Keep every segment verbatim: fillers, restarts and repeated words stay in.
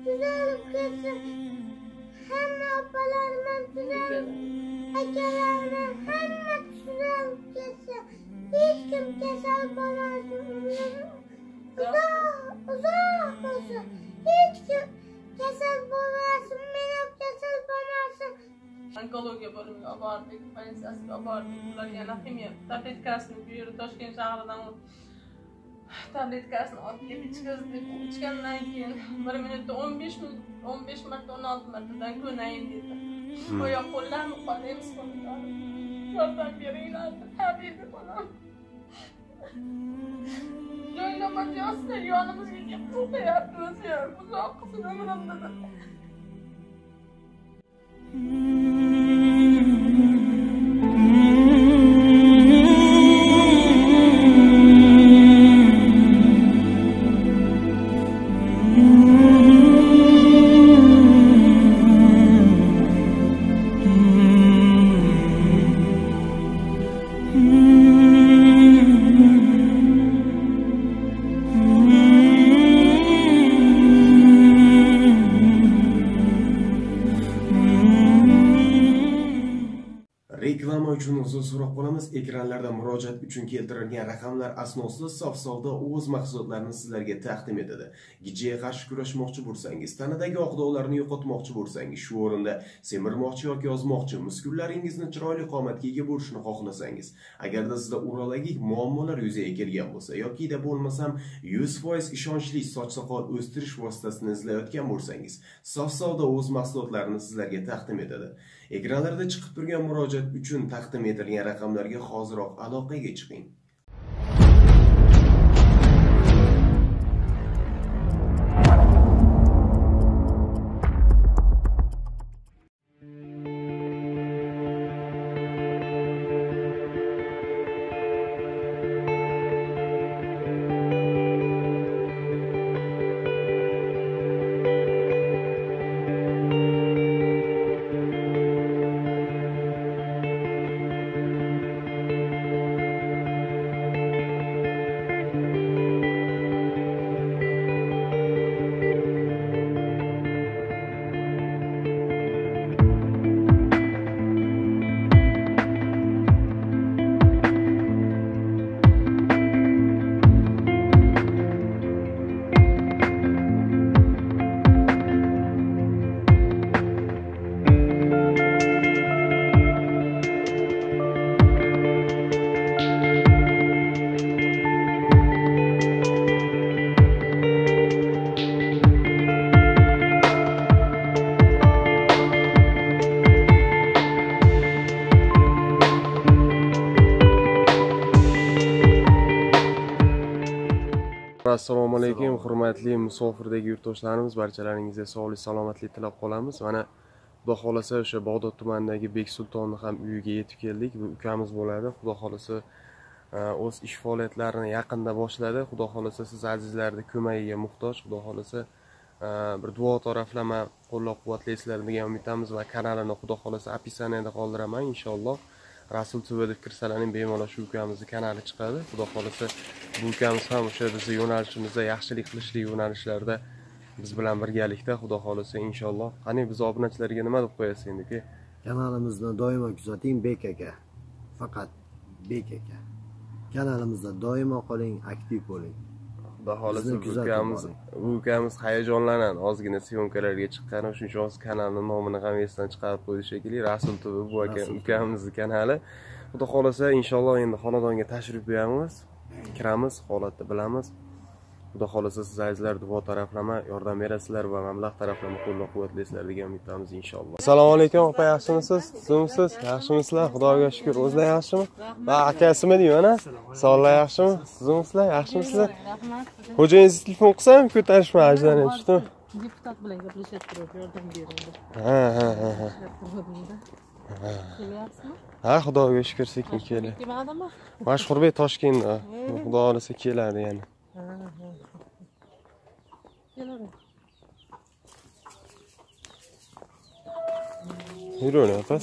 tuzalib ketsin. Hamma opalarimiz tuzalib, akalarim hamma tuzalib ketsin. Hech kim kasal bo'lmasin. Uzoq, uzoq bo'lsin. Hech kim kasal bo'lmasin, men ham kasal bo'lmasin. Onkologiya bo'limiga olib bordik, politsiyasiga olib bordik. Ular yana ximiya tabletkasini bu yerda Toshkent shahridan tabletkasini olib kelib ichkazdik. Ichgandan keyin bir minutda o'n besh minut, o'n besh marta, o'n olti martadan ko'nayin dedi. Oyoq qo'llarni qo'laymiz qo'llar. Yordam beringlar, habibi bolam. Joylama joyda yonimizga kelib o'qiyapmiz ya. Uzoq qilsin umrimda. Reklama uchun uzun so'roq qolamiz. Ekranlarda murojaat uchun keltirilgan raqamlar asnosida Safsavdo o'z mahsulotlarini sizlarga taqdim etadi. Gijga qarshi kurashmoqchi bo'lsangiz, tanadagi oq dog'larni yo'qotmoqchi bo'lsangiz, shu o'rinda semirmoqchi yoki ozmoqchi, muskullaringizni chiroyli qomatga ega bo'lishini xohlasangiz, agarda sizda urologik muammolar yuzaga kelgan bo'lsa yoki da bo'lmasam yuz foiz ishonchli soch soqol o'stirish vositasini izlayotgan bo'lsangiz, Safsavdo o'z mahsulotlarini sizlarga taqdim etadi. Ekranlarda chiqib turgan murojaat uchun taqdim etilgan raqamlarga hoziroq aloqaga chiqing. Assalomu alaykum, hurmatli musofirdagi yurtdoshlarimiz, barchalaringizga sog'lik, salomatlik tilab qolamiz. Mana xudo xolasa o'sha Bag'dod tumanidagi Bek Sultonni ham uyiga yetib keldik. Bu ukamiz bo'ladi. Xudo xolasa o'z ish faoliyatlarini yaqinda boshladi. Xudo xolasa siz azizlarning ko'magiga muhtoj. Xudo xolasa bir duo taraflama qo'llab-quvvatlaysizlar degan umidamiz va kanalini xudo xolasa opisaniyada qoldiraman inshaalloh. Rasul T V deb kirsalaring bemalol shu ukamizni kanali chiqadi. Xudo xolasa bu ukamiz ham o'sha bizning yo'nalishimizda yaxshilik qilishlik yo'nalishlarda biz bilan birgalikda xudo xolasa inshaalloh. Qani biz obunachilarga nima deb qo'yasiz endi? Kanalimizni doimo kuzating Bek aka. Faqat Bek aka. Kanalimizda doimo qoling, aktiv bo'ling. Xudo xolasa bu ukamiz, bu ukamiz hayajonlanadi. Ozgina syomkalarga chiqqani uchun o'z kanalining nomini ham esdan chiqarib qo'ydi shekilli. Rasul T V bu ukamizning kanali. Xudo xolasa inshaalloh endi xonadonga tashrif buyuramiz. Kiramiz, holatni bilamiz. Xudo xolasa siz azizlar duo taraflama yordam berasizlar va mablag' taraflama qo'llab-quvvatlaysizlar degan umiddamiz inshaalloh. Assalomu alaykum, opa, yaxshimisiz? Sizmisiz? Yaxshimisizlar? Xudoga shukr. O'zlar yaxshimi? Va akasimi deyman-a? Sog'lar yaxshimi? Sizmisizlar? Yaxshimisizlar? Rahmat. Xo'jayingiz telefon qilsam, ko'tarishma ajdan tushdimi? Deputat bilan gaplashyapti, yordam beradi. Ha, ha, ha, ha. Kelyapsizmi? Ha, xudoga shukr sekin keladi. Kemadimi? Mashhurbek Toshkentda. Xudo xolasa keladi yana. Keladi. Yurun, opas.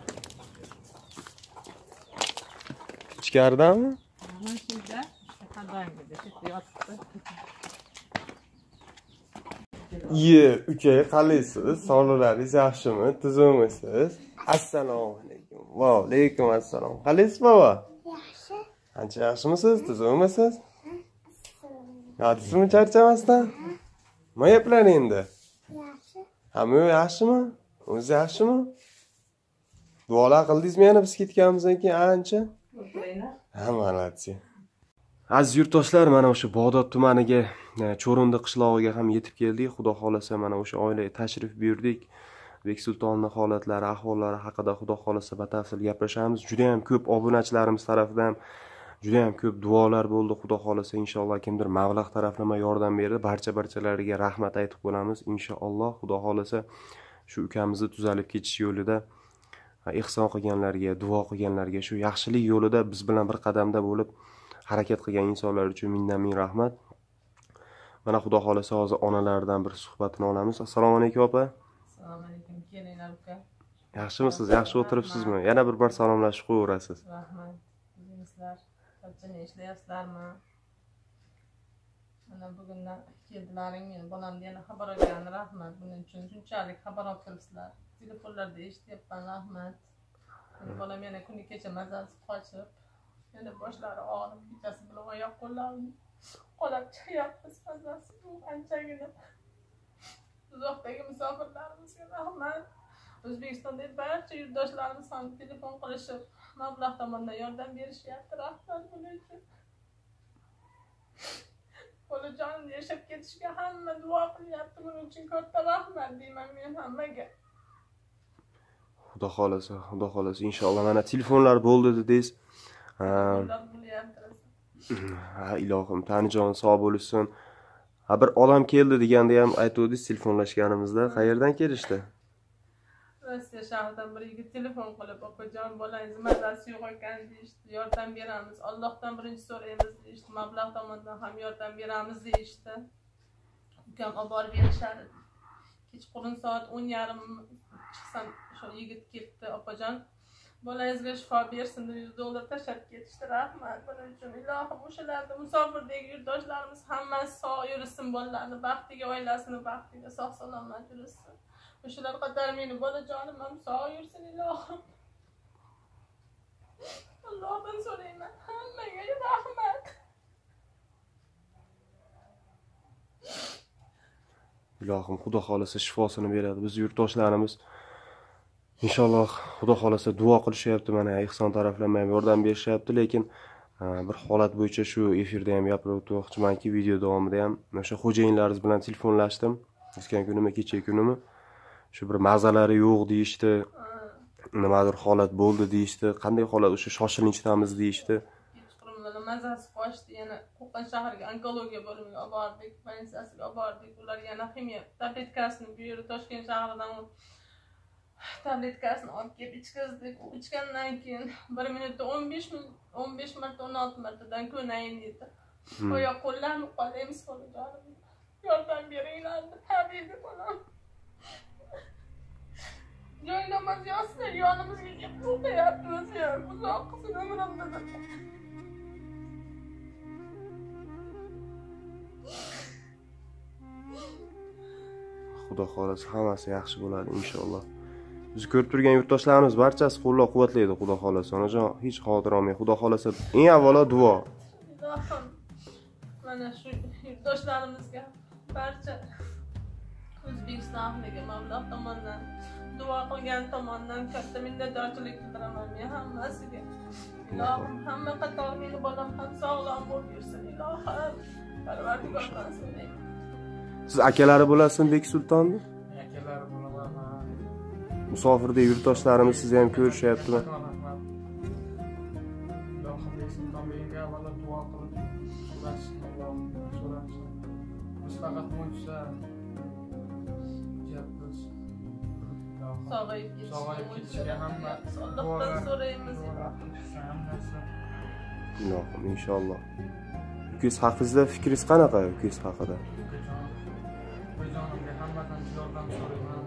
Ichkaridami? Mana shunda qadangida yotibdi. Iye, uka, qalaysiz? Sog'liqlaringiz yaxshimi? Tuzukmisiz? Assalomu alaykum. Va alaykum assalom. Qalaysiz, bova? Yaxshi. Qancha yaxshimisiz? Tuzukmisiz? Yotisizmi charchamasdan? Nima yaplar endi? Yaxshi. Hamma yaxshimi? O'zi yaxshimi? Duolar qildingizmi yana biz ketganimizdan keyin ancha? Ha, молодцы. Aziz yurtdoshlar, mana o'sha Bag'dod tumaniga, Cho'rindi qishlog'iga ham yetib keldik. Xudo xolasa mana o'sha oilaga tashrif buyurdik. Beksultonning holatlari, ahvollari haqida xudo xolasa batafsil gaplashamiz. Juda ham ko'p obunachilarimiz tomonidan juda ham ko'p duolar bo'ldi. Xudo xolasa inshaalloh kimdir mablag' taraflama yordam berdi. Barcha-barchalariga rahmat aytib qolamiz. Inshaalloh xudo xolasa shu ukamizni tuzalib ketish yo'lida ihson qilganlarga, duo qilganlarga, shu yaxshilik yo'lida biz bilan bir qadamda bo'lib harakat qilgan insonlar uchun mindan ming rahmat. Mana xudo xolasa hozir onalardan bir suhbatini olamiz. Assalomu alaykum opa. Assalomu alaykum. Kelinglar uka. Yaxshimisiz? Yaxshi o'tiribsizmi? Yana bir bor salomlashib qo'yaverasiz. Rahmat. Sizlar qancha ishlayapsizlarmi? Mana bugundan keldilaring, men bolamni yana xabar olgan, rahmat. Buning uchun shunchalik xabar olib turibsizlar. Telefonlarda eshityapman, rahmat. Bolam yana kuni kecha mazasi qochib, yana boshlari og'rib, kechasi bilan oyoq qo'llarini qolab chiqyapmiz, mazasi bu anchagina. Uzoqdagi musofirlarimizga rahmat. O'zbekistondagi barcha yurtdoshlarimiz ham telefon qilishib, mablag' tomonidan yordam berishyapti, rahmat buning uchun. Bolajonimni yashab ketishga hamma duo qilyapti, buning uchun katta rahmat deyman men hammaga. Xudo xolasa, xudo xolasa inshaalloh. Mana telefonlar bo'ldi dedingiz. Ha, ilohim, Tanijon sog' bo'lsin. Ha, bir odam keldi deganda ham aytuvdingiz telefonlashganimizda. Qayerdan kelishdi? Rossiya shahridan bir yigit telefon qilib, "Opajon, bolangiz mazasi yo'q ekan" deyishdi. Yordam beramiz. Allohdan birinchi so'raymiz deyishdi. Mablag' tomonidan ham yordam beramiz deyishdi. Ukam olib borib berishadi. Kechqurun soat o'n yarim chiqsam shu yigit ketdi, "Opajon, bolangizga shifo bersin" deb yuz dollar tashlab ketishdi. Rahmat buning uchun. Ilohim o'shalarda musofirdagi yurtdoshlarimiz hammasi sog' yursin, bolalarni baxtiga, oilasini baxtiga sog' salomat yursin. O'shalar qator meni bolajonim ham sog' yursin, ilohim. Allohdan so'rayman, hammaga rahmat. Ilohim xudo xolasa shifosini beradi. Biz yurtdoshlarimiz inshaalloh xudo xolasa duo qilishyapti, mana ihson taraflama ham yordam berishyapti, lekin bir holat bo'yicha shu efirda ham gapirib o'tmoqchimanki, video davomida ham o'sha xo'jayinlaringiz bilan telefonlashdim. O'tgan kunimi, kecha kunimi shu bir mazalari yo'q deyishdi. Nimadir holat bo'ldi deyishdi. Qanday holat? O'sha shoshilichdamiz deyishdi. Kechqurun mazasi qochdi, yana Qo'qon shahriga onkologiya bo'limiga olib bordik, bolnitsasiga olib bordik. Ular yana ximiya tabletkasini bu yerda Toshkent shahridan tabletkasini olib kelib ichkizdik. U ichgandan keyin bir minutda o'n besh ming o'n besh marta o'n olti martadan ko'nayin dedi. Oyoq qo'llarni qolaymiz bolajonim. Yordam beringlar, habibi bolam. Joynamoz yozsa yonimizga kelib o'qiyapmiz ya. Uzoq qilsin umrimda. Xudo xolasa hammasi yaxshi bo'ladi inshaalloh. Biz ko'rib turgan yurtdoshlarimiz barchasi qo'llab-quvvatlaydi, xudo xolasa. Onajon, hech xavotir olmang. Xudo xolasa eng avvalo duo. Ilohim, mana shu yurtdoshlarimizga barcha O'zbekiston ahliga mablag' tomonidan duo qilgan tomonidan katta minnatdorchilik bildiraman men hammasiga. Ilohim hamma qator meni bolam ham sog'lom bo'lib yursin. Ilohim, Parvardigordan so'rayman. Siz akalari bo'lasizmi Beksultonni? Akalari bo'laman. Musofirda yurtdoshlarimiz sizni ham ko'rishyaptimi? Ilohim Beksulton menga avvalo duo qilib, so'rashsin, Allohdan so'rashsin. Biz faqat mo'jiza yapmiz. Sog'ayib ketishga, Sog'ayib ketishga hamma Allohdan so'raymiz. Ilohim inshaalloh. Ukangiz haqida fikringiz qanaqa? Ukangiz haqida? O'zimga hammadan yordam so'rayman.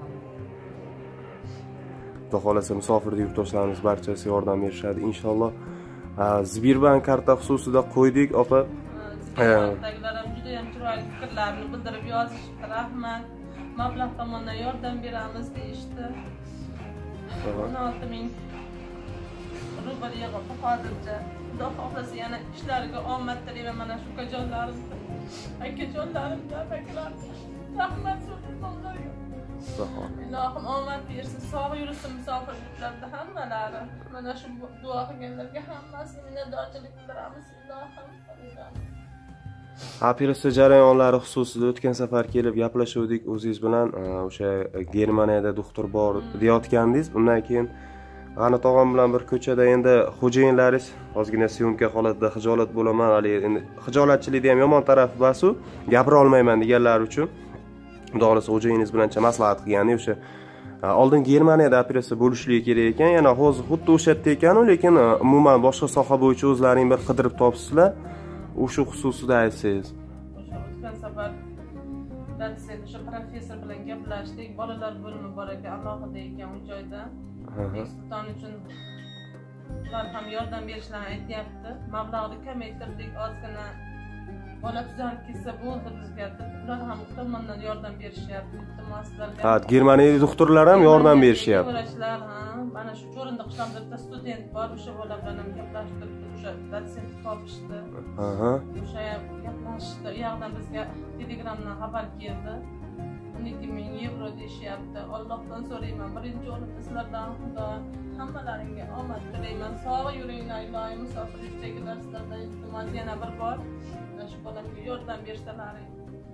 Xudo xolasa musofirda yurtdoshlarimiz barchasi yordam berishadi inshaalloh. Sberbank karta xususida qo'ydik, opa. Dagilar ham juda ham chiroyli fikrlarni bildirib yozishdi. Rahmat. Mablag' tomonidan yordam beramiz deyishdi. o'n olti ming rubl yig'ib hozircha. Xudo xohlasa yana ishlariga omad tilayman mana shu ukajonlarimga. Akajonlarimga, akalarga rahmat so'rayman ularga. Ilohim omad bersin, sog' yursin musofirliklarda hammalari. Mana shu duo qilganlarga hammasiga minnatdorchilik bildiramiz ilohim. Operatsiya jarayonlari xususida o'tgan safar kelib gaplashuvdik o'zingiz bilan, o'sha Germaniyada doktor bor deyotgandingiz. Undan keyin G'anat og'am bilan bir ko'chada endi xo'jayinlaringiz ozgina syomka holatida xijolat bo'laman, hali endi xijolatchilikda ham yomon tarafi bas-u, gapira olmayman deganlar uchun xudo xolasa xo'jayiningiz bilancha maslahat qilgandi. O'sha oldin Germaniyada operatsiya bo'lishligi kerak ekan, yana hozir xuddi o'sha yerda ekan-u, lekin umuman boshqa soha bo'yicha o'zlaring bir qidirib topsizlar. O'sha xususida aytsangiz. O'sha o'tgan safar darsda o'sha professor bilan gaplashdik. Bolalar bo'limi bor ekan, alohida ekan u joyda. Sulton uchun ular ham yordam berishlarini aytyapti. Mablag'ni kamaytirdik, ozgina bola tuzalib ketsa bo'ldi bizga deb. Ular ham tomonidan yordam berishyapti. Iltimoslarga. Ha, Germaniyada doktorlar ham yordam berishyapti. Vrachlar ham mana shu Cho'rinda qishloqda student bor, o'sha bola bilan ham gaplashdik. O'sha dotsent topishdi. Aha. O'sha gaplashdi. U yoqdan bizga Telegramdan xabar keldi. o'n ikki ming yevro deyishyapti. Allohdan so'rayman, birinchi o'rinda sizlardan Xudo hammalaringga omad tilayman. Sog' yuringlar, iloyim musofirlikdagilar sizlardan iltimos yana bir bor shu bolamga yordam bersalaring.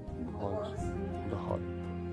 Xudo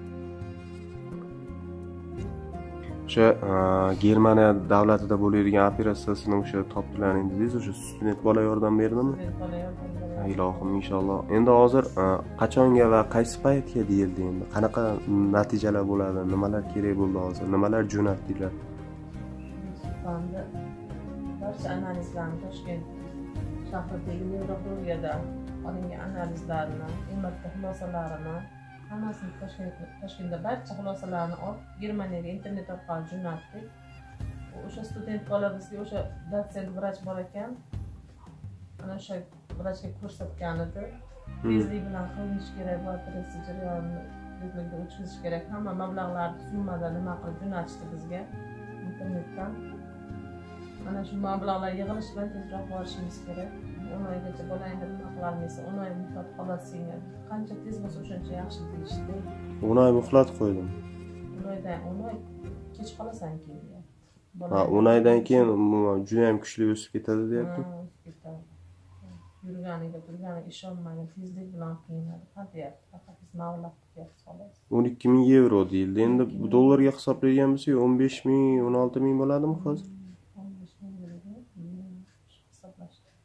o'sha Germaniya davlatida bo'ladigan operatsiyasini o'sha topdilaring dedingiz, o'sha student bola yordam berdimi? Bola yordam berdi. Ilohim inshaalloh. Endi hozir qachonga va qaysi paytga deyildi endi? Qanaqa natijalar bo'ladi? Nimalar kerak bo'ldi hozir? Nimalar jo'natdilar? Endi barcha analizlarni Toshkent shahridagi nevrologiyada olingan analizlarni, eng xulosalarini hammasini Toshkentda barcha xulosalarni olib Germaniyaga internet orqali jo'natdik. O'sha student bola bizga o'sha dotsent vrach bor ekan. Ana o'sha vrachga ko'rsatgan edi. Tezlik bilan qilinish kerak, bu operatsiya jarayonini tezlikda o'tkazish kerak. Hamma mablag'larni summada nima qilib jo'natishdi bizga internetdan. Mana shu mablag'lar yig'ilish bilan tezroq borishimiz kerak. o'n oygacha bolangni nima qilarmisiz? o'n oy muhlat qolasiz. Qancha tez bo'lsa o'shancha yaxshi deyishdi. o'n oy muhlat qo'ydim. o'n oydan o'n oy kech qolasan keyin. Ha, o'n oydan keyin juda ham kuchli o'sib ketadi deyapti. Yurganiga, turganiga ishonmagan, tezlik bilan qiynaladi. Hadiyat, faqat biz mablag' qilyapmiz xolos. o'n ikki ming yevro deyildi. Endi bu dollarga hisoblagan bo'lsak o'n besh ming, o'n olti ming bo'ladimi hozir? o'n besh ming hisoblashdi.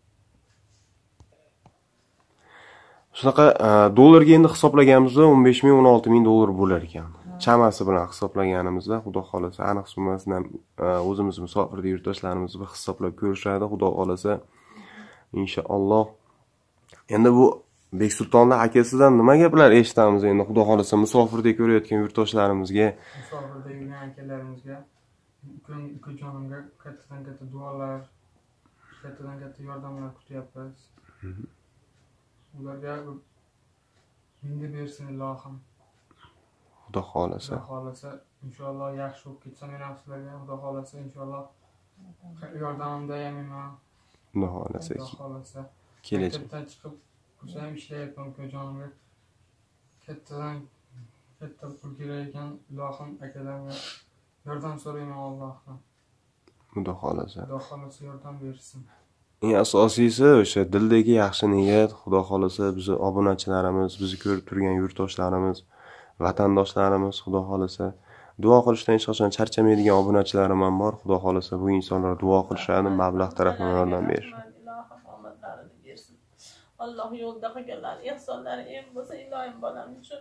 Shunaqa dollarga endi hisoblaganimizda o'n besh ming, o'n olti ming dollar bo'lar ekan. Chamasi bilan hisoblaganimizda, xudo xolasa aniq summasini ham o'zimiz musofirda yurtdoshlarimiz bir hisoblab ko'rishadi, xudo xolasa. Inshaalloh. Endi bu Beksultonning akasidan nima gaplar eshitamiz endi, xudo xolasa musofirda ko'rayotgan yurtdoshlarimizga, musofirda yurgan akalarimizga, ukajonimga kattadan katta duolar, kattadan katta yordamlar kutyapmiz. Ularga minga bersin ilohim. Xudo xolasa. Xudo xolasa inshaalloh yaxshi bo'lib ketsa, men ham sizlarga xudo xolasa inshaalloh yordamimda yamaman. Xudo xolasa. Xudo xolasa. Kelajakdan chiqib o'sha ham ishlayapman ukajonimga. Kattadan katta pul kerak ekan, ilohim akalarga yordam so'rayman Allohdan. Xudo xolasa. Xudo xolasa yordam bersin. Eng asosiysi o'sha dildagi yaxshi niyat, xudo xolasa bizni obunachilarimiz, bizni ko'rib turgan yurtdoshlarimiz, vatandoshlarimiz xudo xolasa duo qilishdan hech qachon charchamaydigan obunachilarim ham bor. Xudo xolasa bu insonlar duo qilishadi, mablag' tarafidan yordam berish. Ilohim omadlarini bersin. Alloh yo'lda qilganlar ihsonlari eng bo'lsa ilohim bolam uchun.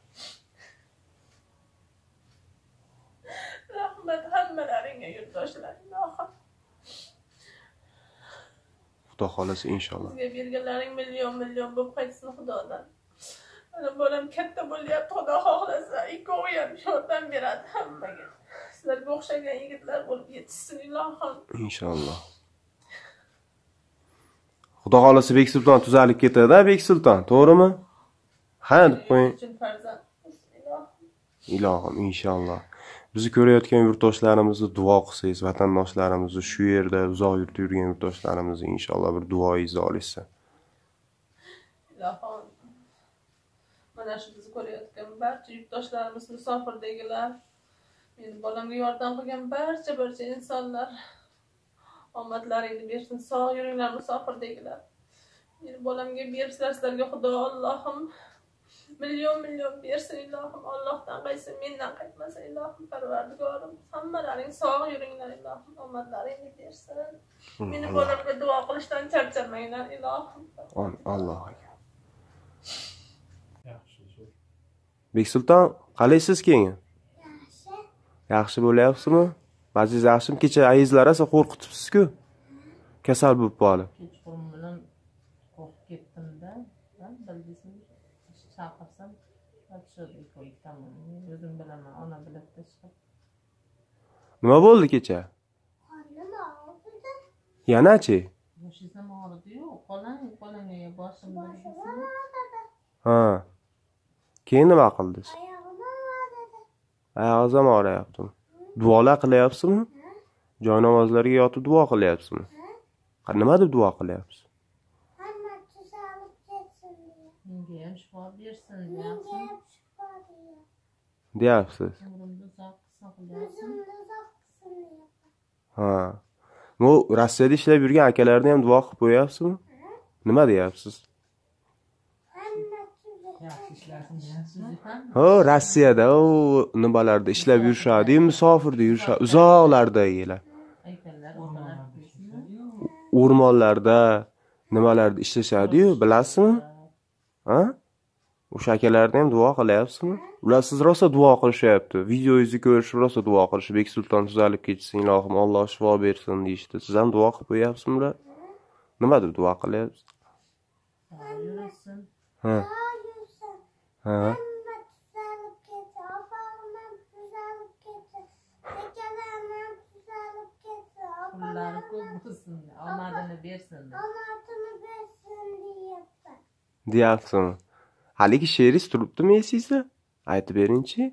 Rahmat hammalaringga yurtdoshlar ilohim. Xudo xolasa inshaalloh. Sizga berganlaring million million bo'lib qaytsin Xudodan. Mana bolam katta bo'lyapti, Xudo xohlasa ikkovi ham yordam beradi hammaga. Sizlarga o'xshagan yigitlar bo'lib yetishsin ilohim. Inshaalloh. Xudo xolasa Beksulton tuzalib ketadi-da, Beksulton, to'g'rimi? Ha, deb qo'ying. Uchun farzand. Ilohim. Ilohim, inshaalloh. Bizni ko'rayotgan yurtdoshlarimizni duo qilsangiz, vatandoshlarimizni, shu yerda uzoq yurtda yurgan yurtdoshlarimizni inshaalloh bir duoyingizni olishsa. Ilohim. Mana shu bizni ko'rayotgan barcha yurtdoshlarimiz, musofirdagilar, meni bolamga yordam qilgan barcha barcha insonlar omadlaringni bersin. Sog' yuringlar musofirdagilar. Meni bolamga bersizlar sizlarga Xudo Allohim million million bersin ilohim. Allohdan qaysi mendan qaytmasin ilohim. Parvardigorim, hammalaring sog' yuringlar ilohim. Omadlaringni bersin. Meni bolamga duo qilishdan charchamanglar ilohim. Allohga. Beksulton, qalaysiz keyin? Yaxshi. Yaxshi bo'lyapsizmi? Aziz yaxshimi? Kecha ayizlar esa qo'rqitibsiz-ku. Kasal bo'lib qoldi. Kechqurun bilan qo'rqib ketdim-da. Bildingizmi? Chaqirsam, tushirdi qo'ydim. O'zim bilaman, ona biladi chiqib. Nima bo'ldi kecha? Qornim og'ridi. Yana-chi? Boshingizdan og'ridi-yu, qolang, qo'lingga boshim Boshim og'ridi. Ha. Keyin nima qildingiz? Oyog'im og'ridi. Oyog'ingiz ham og'riyaptimi? Duolar qilyapsizmi? Joy namozlarga yotib duo qilyapsizmi? Nima deb duo qilyapsiz? Hamma tuzalib ketsin diye. menga ham shifo bersin Menga deyapsiz. ham shifo diye. Deyapsiz. Umrimni uzoq qilsin qilyapsiz. O'zimni uzoq qilsin diye. Ha. Bu Rossiyada ishlab yurgan akalarni ham duo qilib qo'yapsizmi? Nima deyapsiz? Hamma tuzalib Yaxshi ishlasin deyapsiz. Ho, Rossiyada, o nimalarda ishlab yurishadi, musofirda yurishadi, uzoqlardagilar. Aytanlar o'rtalar qo'ysinmi? O'rmonlarda, nimalarda ishlashadi-yu, bilasizmi? Ha? O'sha akalarni ham duo qilyapsizmi? Ular siz rosa duo qilishyapti. Videoyingizni ko'rishib rosa duo qilish. Beksulton tuzalib ketsin, ilohim Alloh shifo bersin deyishdi. Siz ham duo qilib qo'yapsizmi? Nima deb duo qilyapsiz? Yursin. Ha. yursin. Ha. Hamma tuzalib ketsin. Opam ham tuzalib ketsin. Akalarim ham tuzalib ketsin. Pullari ko'p bo'lsin. Omadini bersin. Omadini bersin deyapman. Deyapsizmi? Haligi she'ringiz turibdimi esingizda? Aytib beringchi.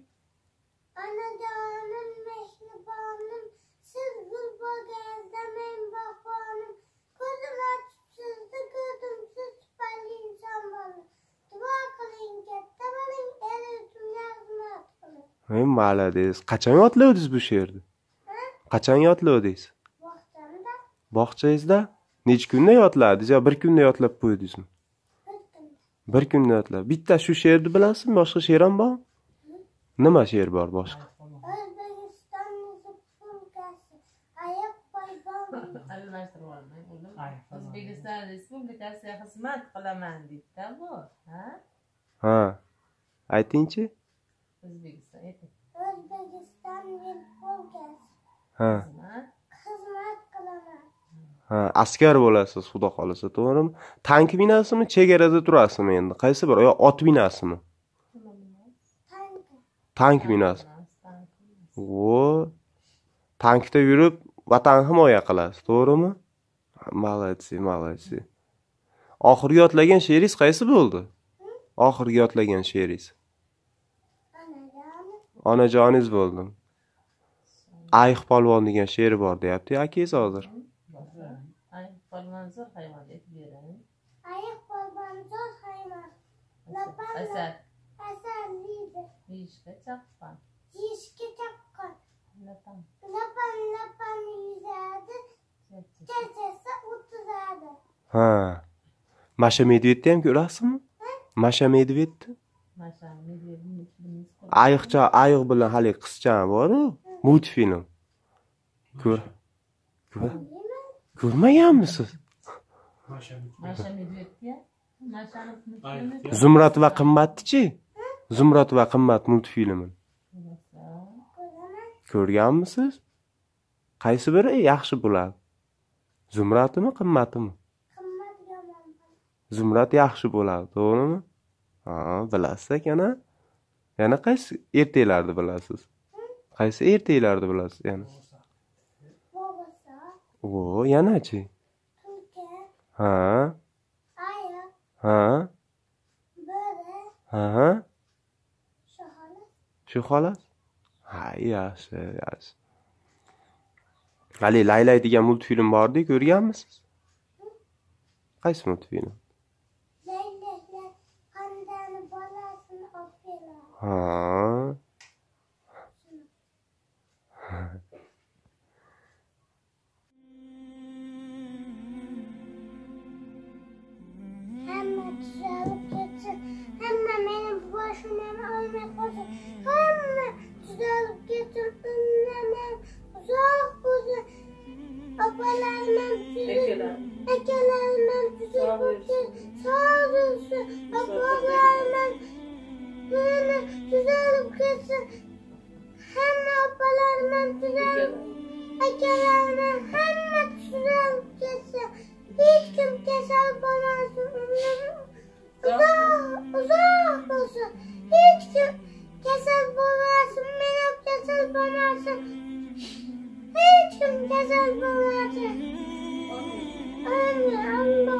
Onajonim, mehribonim, siz gul bo'lganingizda men bog'bonim. Ko'zim ochib sizni ko'rdim, siz tufayli inson bo'ldim. Duo qiling, katta bo'ling, el yurtimga xizmat qiling. Ey, malades. Qachon yodladingiz bu she'rni? Qachon yodladingiz? Bog'chamda Bog'changizda? Necha kunda yodladingiz yo bir kunda yodlab qo'ydingizmi? bir kun. Bir kunda yodlab. Bitta shu she'rni bilasizmi? Boshqa she'r ham bormi? Nima she'r bor boshqa? O'zbekiston Respublikasi ayiq polvon. Almashtirib olmang, o'g'lim. O'zbekiston Respublikasiga xizmat qilaman deydi-da bu. Ha? Ha. Aytingchi? O'zbekiston ayting. O'zbekiston Respublikasi Ha. Xizmat. xizmat qilaman. Ha, askar bo'lasiz, xudo xolasa, to'g'rimi? Tank binasimi, chegarada turasizmi endi? Qaysi bir? Yo, ot binasimi? Tanki. Tank binasi. O, tankda yurib vatan himoya qilasiz, to'g'rimi? Молодцы, молодцы. Oxirgi yodlagan she'ringiz qaysi bo'ldi? Oxirgi yodlagan she'ringiz. Onajonim. Onajoningiz bo'ldi. Ayiq polvon degan she'ri bor deyapti akangiz hozir. Ay, polvon zo'r hayvon aytib bering. Ayiq polvon zo'r hayvon. Lapan Asad. asallidir. Yeyishga chaqqan. Yeyishga chaqqan. Lapan. Lapan lapan yuzadi. Kechasi o'tizadi. Ha. Masha Medvedni ham ko'rasizmi? Masha Medvedni? Masha Medvedni filmingiz ko'rib. Ayiqcha, ayiq bilan hali qizcha bor-ku, multfilm. Ko'r. Ko'r. Ko'rmaganmisiz? Masha Medvedga Mashani filmi. Zumrad va qimmatchi? Zumrad va qimmat multfilmi. Ko'raman. Ko'rganmisiz? Qaysi biri yaxshi bo'ladi? Zumradmi, qimmatmi? Qimmat yomon. Zumrad yaxshi bo'ladi, to'g'rimi? Ha, bilasiz ekan-a? Yana qaysi ertaklarni bilasiz? Qaysi ertaklarni bilasiz yana? Bo'g'isa. O, yanachi? Tulki. Ha. Ha? Böyle. Ha? Şu hala. Shu xolos? Ha, yaxshi, yaxshi. Ali Laylay degan multfilm bordi, ko'rganmisiz? Qaysi multfilm? Laylaklar qandani bolasini olib keladi. Ha. Hamma tuzalib ketsin. Hamma meni boshimdan olmay qo'ysin. Hamma tuzalib ketsin. Undan uzoq bo'lsin. Opalarim tuzalib, akalarim tuzalib ketsin. Sog' bo'lsin. Opalarim meni tuzalib ketsin. Hamma opalarim tuzalib, akalarim hamma tuzalib ketsin. Hech kim kasal bo'lmasin. Uzoq, uzoq bo'lsin. Hech kim kasal bo'lmasin. Men ham kasal bo'lmasin. Hech kim kasal bo'lmasin. Amin. Alloh